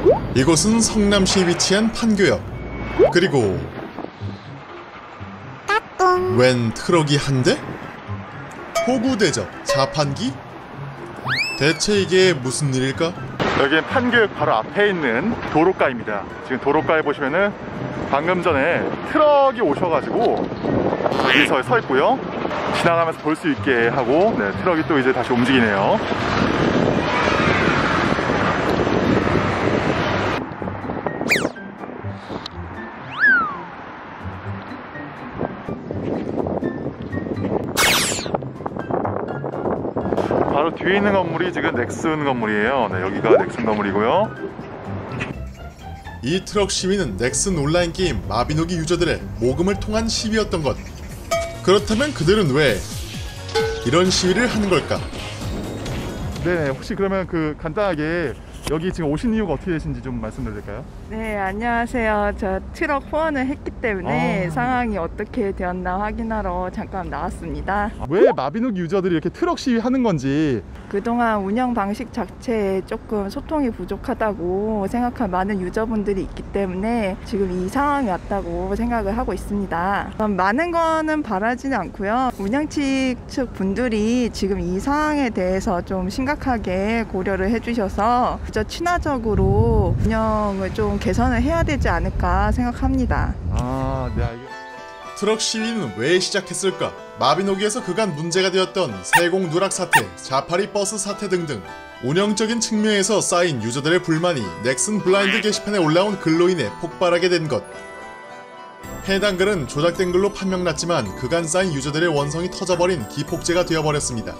이곳은 성남시에 위치한 판교역. 그리고 웬 트럭이 한 대? 호구 대접 자판기? 대체 이게 무슨 일일까? 여기는 판교역 바로 앞에 있는 도로가입니다. 지금 도로가에 보시면은 방금 전에 트럭이 오셔가지고 여기서 서 있고요. 지나가면서 볼 수 있게 하고, 네, 트럭이 또 이제 다시 움직이네요. 바로 뒤에 있는 건물이 지금 넥슨 건물이에요. 네, 여기가 넥슨 건물이고요. 이 트럭 시위는 넥슨 온라인 게임 마비노기 유저들의 모금을 통한 시위였던 것. 그렇다면 그들은 왜 이런 시위를 하는 걸까? 네, 혹시 그러면 간단하게 여기 지금 오신 이유가 어떻게 되신지 좀 말씀드려도 될까요? 네, 안녕하세요. 저 트럭 후원을 했기 때문에 상황이 어떻게 되었나 확인하러 잠깐 나왔습니다. 왜 마비노기 유저들이 이렇게 트럭 시위하는 건지. 그동안 운영 방식 자체에 조금 소통이 부족하다고 생각한 많은 유저분들이 있기 때문에 지금 이 상황이 왔다고 생각을 하고 있습니다. 많은 거는 바라지는 않고요. 운영측 분들이 지금 이 상황에 대해서 좀 심각하게 고려를 해주셔서 친화적으로 운영을 좀 개선을 해야 되지 않을까 생각합니다. 네, 알겠습니다. 트럭 시위는 왜 시작했을까? 마비노기에서 그간 문제가 되었던 세공 누락 사태, 자파리 버스 사태 등등 운영적인 측면에서 쌓인 유저들의 불만이 넥슨 블라인드 게시판에 올라온 글로 인해 폭발하게 된 것. 해당 글은 조작된 글로 판명났지만 그간 쌓인 유저들의 원성이 터져버린 기폭제가 되어버렸습니다.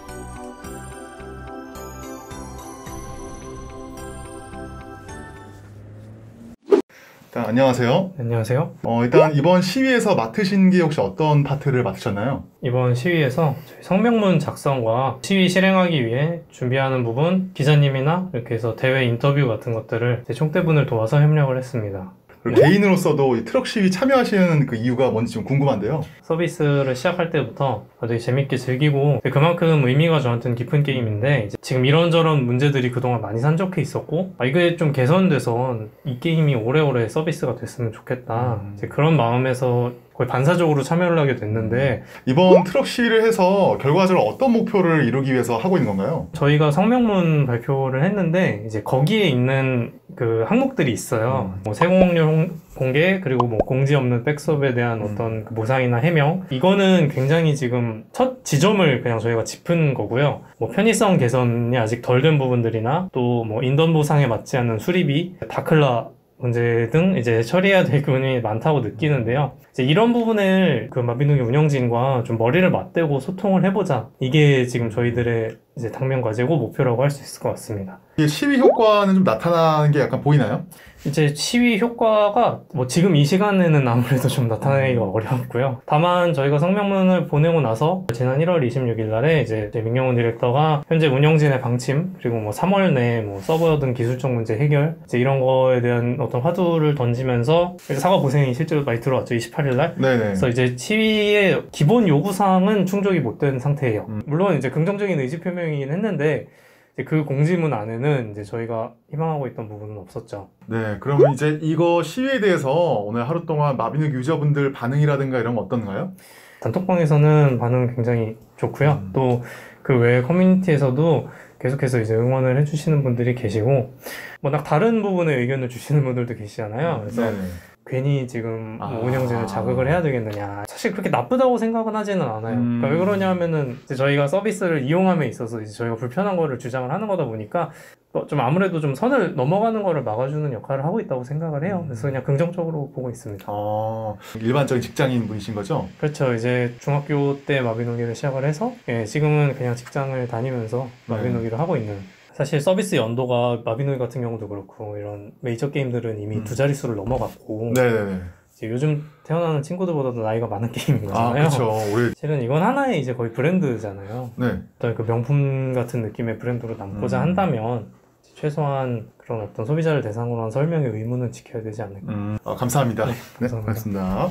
안녕하세요. 안녕하세요. 일단 이번 시위에서 맡으신 게 혹시 어떤 파트를 맡으셨나요? 이번 시위에서 저희 성명문 작성과 시위 실행하기 위해 준비하는 부분, 기자님이나 이렇게 해서 대회 인터뷰 같은 것들을 제 총대분을 도와서 협력을 했습니다. 그리고 개인으로서도 이 트럭 시위 참여하시는 그 이유가 뭔지 좀 궁금한데요. 서비스를 시작할 때부터 되게 재밌게 즐기고 그만큼 의미가 저한테는 깊은 게임인데 이제 지금 이런저런 문제들이 그동안 많이 산적해 있었고 이게 좀 개선돼서 이 게임이 오래오래 서비스가 됐으면 좋겠다. 이제 그런 마음에서 거의 반사적으로 참여를 하게 됐는데 이번 트럭 시위를 해서 결과적으로 어떤 목표를 이루기 위해서 하고 있는 건가요? 저희가 성명문 발표를 했는데 이제 거기에 있는 그 항목들이 있어요. 뭐 세공률 공개 그리고 뭐 공지 없는 백스업에 대한 어떤 그 보상이나 해명 이거는 굉장히 지금 첫 지점을 그냥 저희가 짚은 거고요. 뭐 편의성 개선이 아직 덜 된 부분들이나 또 뭐 인던 보상에 맞지 않는 수리비, 다클라 문제 등 이제 처리해야 될 부분이 많다고 느끼는데요. 이제 이런 부분을 그 마비노기 운영진과 좀 머리를 맞대고 소통을 해보자. 이게 지금 저희들의 이제 당면 과제고 목표라고 할 수 있을 것 같습니다. 시위 효과는 좀 나타나는 게 약간 보이나요? 이제 시위 효과가 뭐 지금 이 시간에는 아무래도 좀 나타내기가 어려웠고요. 다만 저희가 성명문을 보내고 나서 지난 1월 26일 날에 이제 민경훈 디렉터가 현재 운영진의 방침 그리고 뭐 3월 내에 뭐 서버 등 기술적 문제 해결 이제 이런 거에 대한 어떤 화두를 던지면서 사과 고생이 실제로 많이 들어왔죠. 28일 날. 네네. 그래서 이제 시위의 기본 요구사항은 충족이 못 된 상태예요. 물론 이제 긍정적인 의지 표명이긴 했는데 그 공지문 안에는 이제 저희가 희망하고 있던 부분은 없었죠. 네, 그러면 이제 이거 시위에 대해서 오늘 하루 동안 마비노기 유저분들 반응이라든가 이런 거 어떤가요? 단톡방에서는 반응 굉장히 좋고요. 또 그 외 커뮤니티에서도 계속해서 이제 응원을 해주시는 분들이 계시고 워낙 다른 부분에 의견을 주시는 분들도 계시잖아요. 그래서 네네. 괜히 지금 뭐 운영진을 자극을 해야 되겠느냐. 사실 그렇게 나쁘다고 생각은 하지는 않아요. 그러니까 왜 그러냐 하면은 이제 저희가 서비스를 이용함에 있어서 이제 저희가 불편한 거를 주장을 하는 거다 보니까 좀 아무래도 좀 선을 넘어가는 거를 막아주는 역할을 하고 있다고 생각을 해요. 그래서 그냥 긍정적으로 보고 있습니다. 일반적인 직장인 분이신 거죠? 그렇죠. 이제 중학교 때 마비노기를 시작을 해서 지금은 그냥 직장을 다니면서 마비노기를 하고 있는 사실 서비스 연도가 마비노기 같은 경우도 그렇고 이런 메이저 게임들은 이미 두 자릿수를 넘어갔고 네네네. 이제 요즘 태어나는 친구들보다도 나이가 많은 게임인 거잖아요. 그렇죠. 실은 이건 하나의 이제 거의 브랜드잖아요. 네. 어떤 그 명품 같은 느낌의 브랜드로 남고자 한다면 최소한 그런 어떤 소비자를 대상으로 한 설명의 의무는 지켜야 되지 않을까. 감사합니다. 네, 네, 감사합니다. 고맙습니다.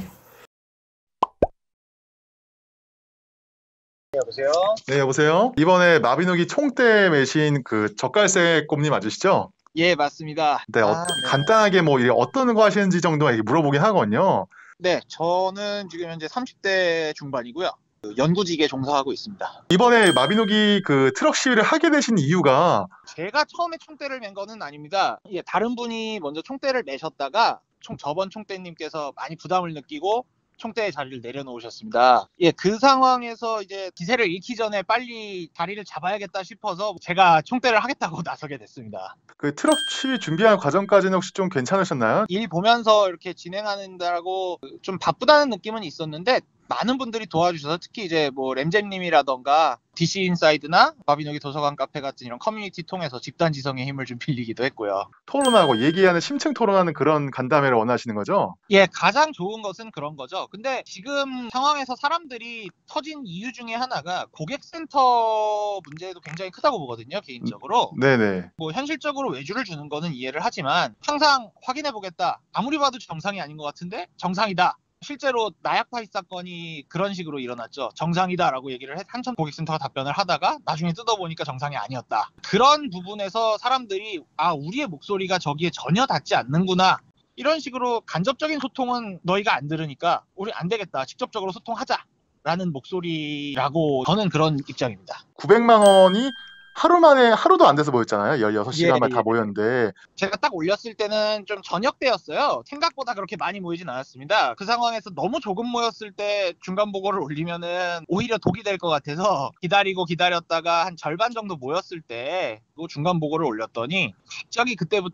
여보세요? 네, 여보세요? 이번에 마비노기 총대 매신 그 젓갈새 꼼님 맞으시죠? 예, 맞습니다. 네, 네. 간단하게 뭐 이게 어떤 거 하시는지 정도 물어보긴 하거든요. 네, 저는 지금 현재 30대 중반이고요. 그 연구직에 종사하고 있습니다. 이번에 마비노기 그 트럭 시위를 하게 되신 이유가 제가 처음에 총대를 맨 거는 아닙니다. 예, 다른 분이 먼저 총대를 매셨다가 저번 총대님께서 많이 부담을 느끼고 총대의 자리를 내려놓으셨습니다. 예, 그 상황에서 이제 기세를 잃기 전에 빨리 자리를 잡아야겠다 싶어서 제가 총대를 하겠다고 나서게 됐습니다. 그 트럭 시위 준비하는 과정까지는 혹시 좀 괜찮으셨나요? 일 보면서 이렇게 진행하는다고 좀 바쁘다는 느낌은 있었는데 많은 분들이 도와주셔서 특히 이제 뭐 램잼님이라던가 DC 인사이드나 마비노기 도서관 카페 같은 이런 커뮤니티 통해서 집단 지성의 힘을 좀 빌리기도 했고요. 토론하고 얘기하는 심층 토론하는 그런 간담회를 원하시는 거죠? 예, 가장 좋은 것은 그런 거죠. 근데 지금 상황에서 사람들이 터진 이유 중에 하나가 고객센터 문제도 굉장히 크다고 보거든요, 개인적으로. 네네. 뭐 현실적으로 외주를 주는 거는 이해를 하지만 항상 확인해 보겠다. 아무리 봐도 정상이 아닌 것 같은데 정상이다. 실제로 나약파이 사건이 그런 식으로 일어났죠. 정상이다라고 얘기를 한천 고객센터가 답변을 하다가 나중에 뜯어보니까 정상이 아니었다. 그런 부분에서 사람들이 우리의 목소리가 저기에 전혀 닿지 않는구나. 이런 식으로 간접적인 소통은 너희가 안 들으니까 우리 안 되겠다. 직접적으로 소통하자. 라는 목소리라고 저는 그런 입장입니다. 900만 원이 하루 만에 하루도 안 돼서 모였잖아요. 16시간만 예. 다 모였는데 제가 딱 올렸을 때는 좀 저녁 때였어요. 생각보다 그렇게 많이 모이진 않았습니다. 그 상황에서 너무 조금 모였을 때 중간 보고를 올리면은 오히려 독이 될 것 같아서 기다렸다가 한 절반 정도 모였을 때 그 중간 보고를 올렸더니 갑자기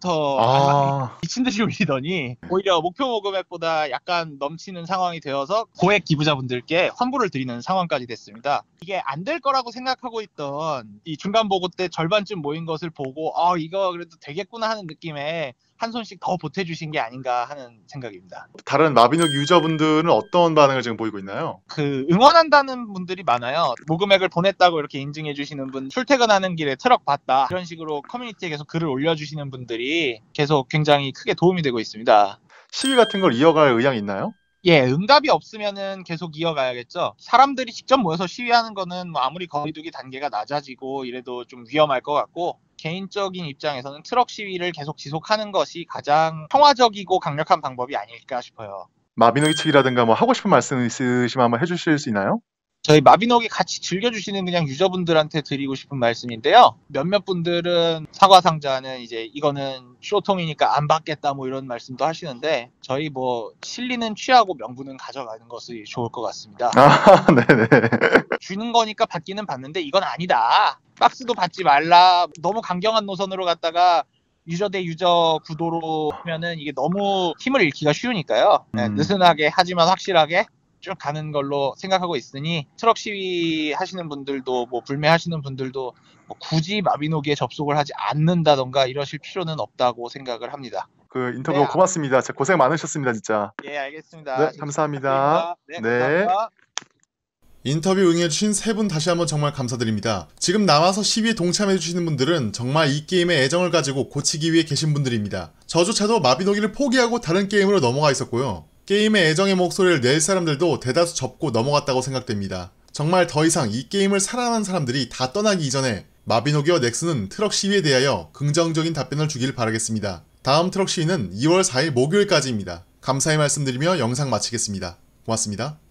그때부터 미친 듯이 올리더니 오히려 목표 모금액보다 약간 넘치는 상황이 되어서 고액 기부자분들께 환불을 드리는 상황까지 됐습니다. 이게 안 될 거라고 생각하고 있던 이 중간 보고 때 절반쯤 모인 것을 보고 이거 그래도 되겠구나 하는 느낌에 한 손씩 더 보태주신 게 아닌가 하는 생각입니다. 다른 마비노기 유저분들은 어떤 반응을 지금 보이고 있나요? 그 응원한다는 분들이 많아요. 모금액을 보냈다고 이렇게 인증해 주시는 분, 출퇴근하는 길에 트럭 봤다 이런 식으로 커뮤니티에 계속 글을 올려주시는 분들이 계속 굉장히 크게 도움이 되고 있습니다. 시위 같은 걸 이어갈 의향이 있나요? 예, 응답이 없으면은 계속 이어가야겠죠. 사람들이 직접 모여서 시위하는 거는 뭐 아무리 거리두기 단계가 낮아지고 이래도 좀 위험할 것 같고, 개인적인 입장에서는 트럭 시위를 계속 지속하는 것이 가장 평화적이고 강력한 방법이 아닐까 싶어요. 마비노기 측이라든가 뭐 하고 싶은 말씀 있으시면 한번 해주실 수 있나요? 저희 마비노기 같이 즐겨주시는 그냥 유저분들한테 드리고 싶은 말씀인데요. 몇몇 분들은 사과 상자는 이제 이거는 쇼통이니까 안 받겠다 뭐 이런 말씀도 하시는데, 저희 뭐 실리는 취하고 명분은 가져가는 것이 좋을 것 같습니다. 네네. 주는 거니까 받기는 받는데 이건 아니다. 박스도 받지 말라. 너무 강경한 노선으로 갔다가 유저 대 유저 구도로 하면은 이게 너무 힘을 잃기가 쉬우니까요. 느슨하게 하지만 확실하게 쭉 가는 걸로 생각하고 있으니, 트럭 시위 하시는 분들도 뭐 불매하시는 분들도 뭐 굳이 마비노기에 접속을 하지 않는다던가 이러실 필요는 없다고 생각을 합니다. 그 인터뷰 고맙습니다. 진짜 고생 많으셨습니다, 진짜. 예, 알겠습니다. 네, 감사합니다. 네, 감사합니다. 인터뷰 응해주신 세 분 다시 한번 정말 감사드립니다. 지금 나와서 시위에 동참해주시는 분들은 정말 이 게임에 애정을 가지고 고치기 위해 계신 분들입니다. 저조차도 마비노기를 포기하고 다른 게임으로 넘어가 있었고요. 게임에 애정의 목소리를 낼 사람들도 대다수 접고 넘어갔다고 생각됩니다. 정말 더 이상 이 게임을 사랑하는 사람들이 다 떠나기 이전에 마비노기와 넥슨은 트럭 시위에 대하여 긍정적인 답변을 주길 바라겠습니다. 다음 트럭 시위는 2월 4일 목요일까지입니다. 감사의 말씀드리며 영상 마치겠습니다. 고맙습니다.